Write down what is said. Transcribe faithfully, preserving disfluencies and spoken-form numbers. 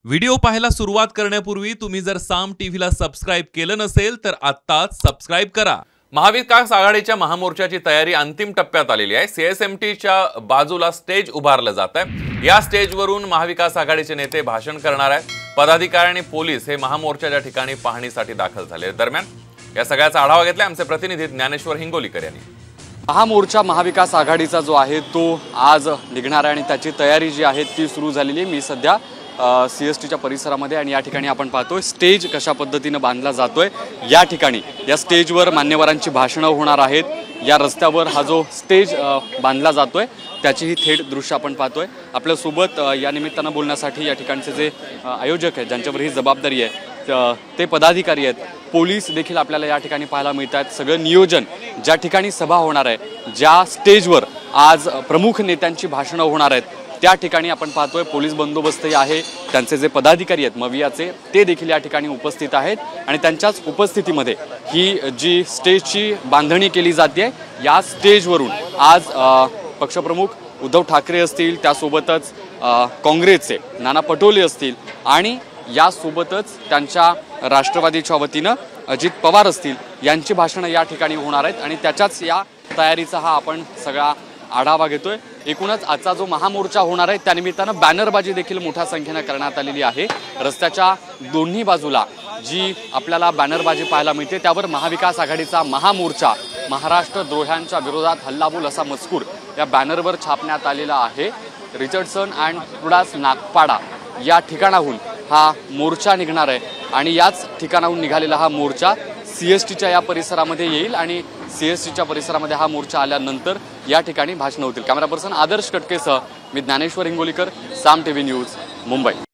Video पाहायला सुरुवात करण्यापूर्वी तुम्ही जर साम टीव्हीला सबस्क्राइब केलं नसेल तर आत्ताच सबस्क्राइब करा। महाविकास आघाडीच्या महामोर्चाची तयारी अंतिम टप्प्यात आलेली आहे। सीएसएमटीच्या बाजूला स्टेज उभारलं जात आहे। या स्टेजवरून महाविकास आघाडीचे नेते भाषण करणार आहेत। पदाधिकारी आणि पोलीस हे महामोर्चाच्या ठिकाणी पाहणीसाठी दाखल झाले। दरम्यान या सगळ्याचा आढावा घेतला आमचे प्रतिनिधी ज्ञानेश्वर हिंगोलीकर यांनी। महामोर्चा महाविकास आघाडीचा जो आहे तो आज निघणार आहे आणि त्याची तयारी जी आहे ती सुरू झालेली आहे। मी सध्या सीएसटीच्या परिसरामध्ये आणि या ठिकाणी आपण पाहतोय स्टेज कशा पद्धतीने बांधला जातोय। या ठिकाणी या स्टेजवर मान्यवरांची भाषणं होणार आहेत। या रस्त्यावर हा जो स्टेज बांधला जातोय त्याची ही थेट दृश्य आपण पाहतोय। आपल्या सोबत या निमित्तानं बोलण्यासाठी या ठिकाणचे जे आयोजक आहेत ज्यांच्यावर ही जबाबदारी आहे ते पदाधिकारी आहेत, पोलीस देखील आपल्याला या ठिकाणी पाहायला मिळतात। सगळं नियोजन ज्या ठिकाणी सभा होणार आहे, ज्या स्टेजवर आज प्रमुख नेत्यांची भाषणं होणार आहेत त्या ठिकाणी आपण पाहतोय पोलीस बंदोबस्तही आहे। त्यांचे जे पदाधिकारी आहेत मवियाचे ते देखील या ठिकाणी उपस्थित आहेत आणि त्यांच्याच उपस्थितीमध्ये ही जी स्टेजची बांधणी केली जाते। या स्टेजवरून आज पक्षप्रमुख उद्धव ठाकरे असतील, त्यासोबतच काँग्रेसचे नाना पटोले असतील आणि यासोबतच त्यांच्या राष्ट्रवादीच्या वतीनं अजित पवार असतील यांची भाषणं या ठिकाणी होणार आहेत आणि त्याच्याच या तयारीचा हा आपण सगळा आढावा घेतोय। एकूणच आजचा जो महामोर्चा होणार आहे त्यानिमित्तानं बॅनरबाजी देखील मोठ्या संख्येने करण्यात आलेली आहे। रस्त्याच्या दोन्ही बाजूला जी आपल्याला बॅनरबाजी पाहायला मिळते त्यावर महाविकास आघाडीचा महामोर्चा महाराष्ट्र द्रोह्यांच्या विरोधात हल्लाबोल असा मजकूर या बॅनरवर छापण्यात आलेला आहे। रिचर्डसन अँड प्रुडास नागपाडा या ठिकाणाहून हा मोर्चा निघणार आहे आणि याच ठिकाणाहून निघालेला हा मोर्चा सीएसटीच्या या परिसरामध्ये येईल आणि सीएसटीच्या परिसरामध्ये हा मोर्चा आल्यानंतर या ठिकाणी भाषण होतील। कॅमेरा पर्सन आदर्श कटकेसह मी ज्ञानेश्वर हिंगोलीकर, साम टीव्ही न्यूज, मुंबई।